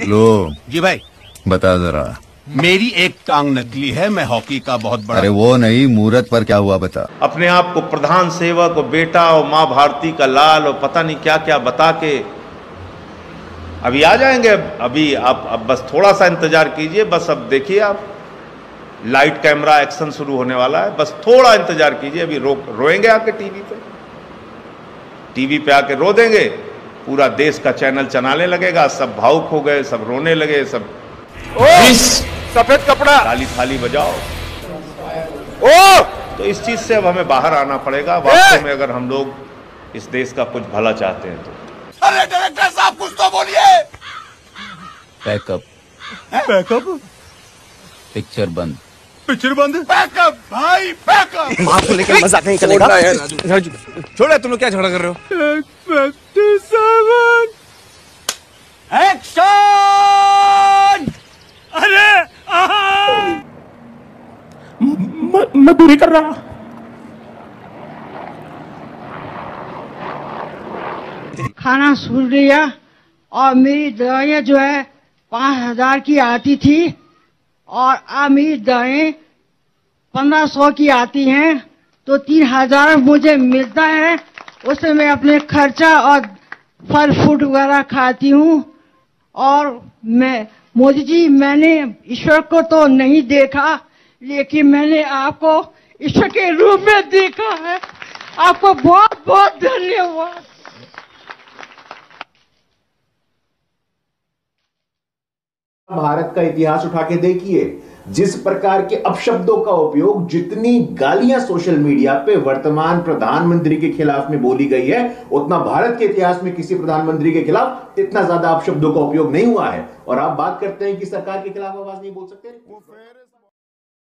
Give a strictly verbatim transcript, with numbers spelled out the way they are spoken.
लो जी भाई बता जरा। मेरी एक टांग नकली है, मैं हॉकी का बहुत बड़ा। अरे वो नहीं, मुहूर्त पर क्या हुआ बता। अपने आप को प्रधान सेवक और बेटा और माँ भारती का लाल और पता नहीं क्या क्या बता के अभी आ जाएंगे। अभी आप अब बस थोड़ा सा इंतजार कीजिए। बस अब देखिए, आप लाइट कैमरा एक्शन शुरू होने वाला है। बस थोड़ा इंतजार कीजिए। अभी रो रोएंगे आके टीवी पे, टीवी पे आके रो देंगे। पूरा देश का चैनल चलाने लगेगा। सब भावुक हो गए, सब रोने लगे। सब ओ सफेद कपड़ा, ताली थाली बजाओ। ओ तो इस चीज से अब हमें बाहर आना पड़ेगा वास्तव में, अगर हम लोग इस देश का कुछ भला चाहते हैं तो। अरे डायरेक्टर साहब कुछ तो बोलिए। पैकअप बैकअप पिक्चर बंद। पिक्चर बंद। बैकअप भाई बैकअप। आपको लेकर मजाक नहीं चलेगा। छोड़ो, तुम लोग क्या झगड़ा कर रहे हो? एक्शन। अरे मैं पूरी कर रहा। खाना सुन लिया और मेरी दवाइयाँ जो है पाँच हजार की आती थी और अब मेरी दवाएं पंद्रह सौ की आती हैं, तो तीन हजार मुझे मिलता है। उससे मैं अपने खर्चा और फल फ्रूट वगैरह खाती हूँ। और मैं मोदी जी, मैंने ईश्वर को तो नहीं देखा, लेकिन मैंने आपको ईश्वर के रूप में देखा है। आपको बहुत बहुत धन्यवाद। भारत का इतिहास उठा के देखिए, जिस प्रकार के अपशब्दों का उपयोग, जितनी गालियां सोशल मीडिया पे वर्तमान प्रधानमंत्री के खिलाफ में बोली गई है, उतना भारत के इतिहास में किसी प्रधानमंत्री के खिलाफ इतना ज्यादा अपशब्दों का उपयोग नहीं हुआ है। और आप बात करते हैं कि सरकार के खिलाफ आवाज नहीं बोल सकते।